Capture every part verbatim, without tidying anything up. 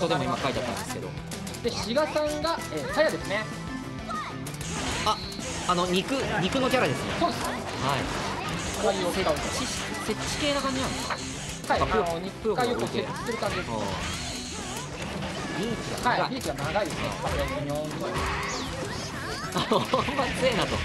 トでも今書いてあったんですけど。 で志賀さんがえさやですね。 あ、あの肉肉のキャラですね。 そうです。 はい。 こういう設置設置系な感じなんですか。 はい、ああプロの肉がよく設置する感じです。 リーチがはい、 長い。 リーチが長いですね。これ微妙に。 あ、ほんま強えなと。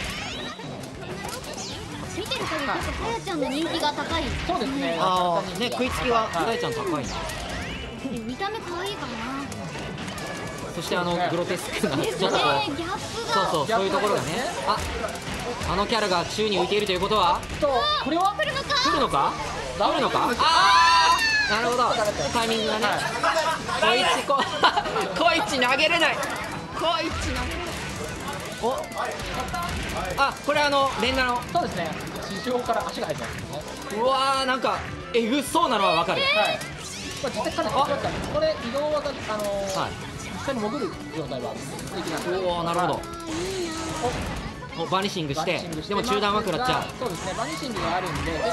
見てる限り結構さやちゃんの人気が高い。 そうですね。 ああ、ね、食いつきはさやちゃん高いな。 見た目可愛いかな。 そしてあのグロテスクなちょっですね、 とこう、 ギャップそうが。 そうそういうところがね。あ、あのキャラが宙に浮いているということはとこれは来るのか。 来るのか？来るのか？ああ、なるほど。タイミングがね。こいつここいつ投げれない。こいつ投げれない。お、あ、これあのレンガの。 そうですね。地上から足が入ってますね。 うわー、なんかえぐそうなのはわかる。 はい。これ実際かなり強かったんです。これ移動技あのー、 はい。 実際に潜る状態はできない。 おお、なるほど。お、バニシングしてでも中断は食らっちゃう。 そうですね。バニシングがあるんで。結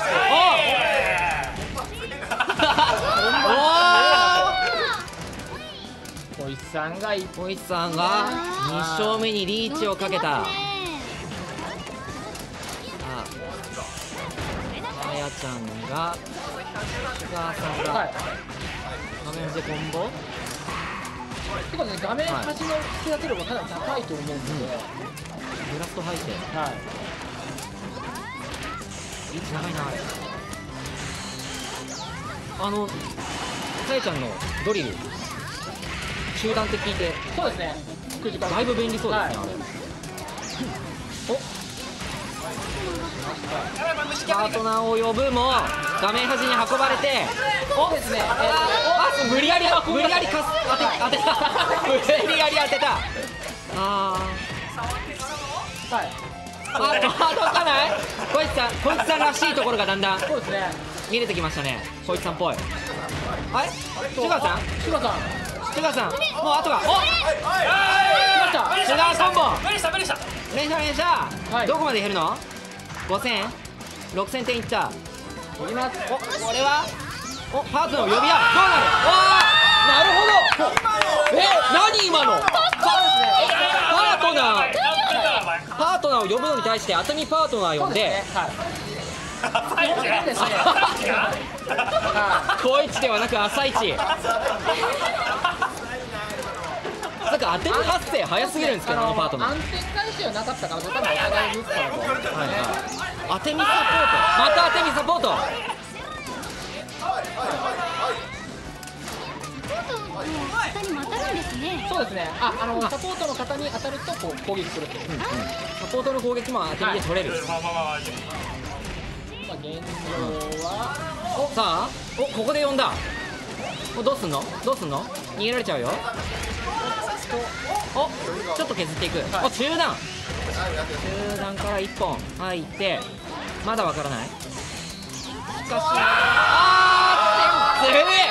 お構こいつさんが一お、こいつさんがに勝目にリーチをかけた。ああやちゃんがシュガーさんがはい。 画面でコンボ。 結構ね画面端の引き当て力がかなり高いと思うんで。 ブラスト入ってはい。 リーチ長いな。あのさやちゃんのドリル中断って聞いてそうですね。くじかだいぶ便利そうですね、 はい、 あれ。お、パートナーを呼ぶも画面端に運ばれて、 おですね。 あ、無理やり無理やりかす当て当てた無理やり当てた。あー、 はい。 あ、届かない。こいつさんこいつさんらしいところがだんだんそうですね。 見れてきましたね。こいつさんっぽい。あれ、シュガーさんシュガーさん。 シュガーさん、もうあとが、お、 来ました。 シュガーコンボ。 無理した無理した連射連射、 はい、 どこまで減るの？ごせん、ろくせんてんいった。 いきます。 お、これはお、パートナーを呼び合う。どうなる？わー、なるほど。え、何今の？パートナーパートナーを呼ぶのに対してアトミパートナー呼んで、 はい。そうですね。 こいつではなく朝一。なんか当て身発生早すぎるんですけど、あのパートナー。 安定回収はなかったから、多分お互いミスったのと。 はいはい。当て身サポート。また当て身サポート。 方にも当たるんですね。 そうですね。あ、あのサポートの方に当たるとこう攻撃するっていう。 サポートの攻撃も当て身で取れる。 まあまあまあまあ現状は、 お、さあ、お、ここで呼んだ。お、どうすんの？どうすんの？逃げられちゃうよ。お、ちょっと削っていく。お、中断。中断からいっぽん入ってまだわからない。しかし、あー、強え。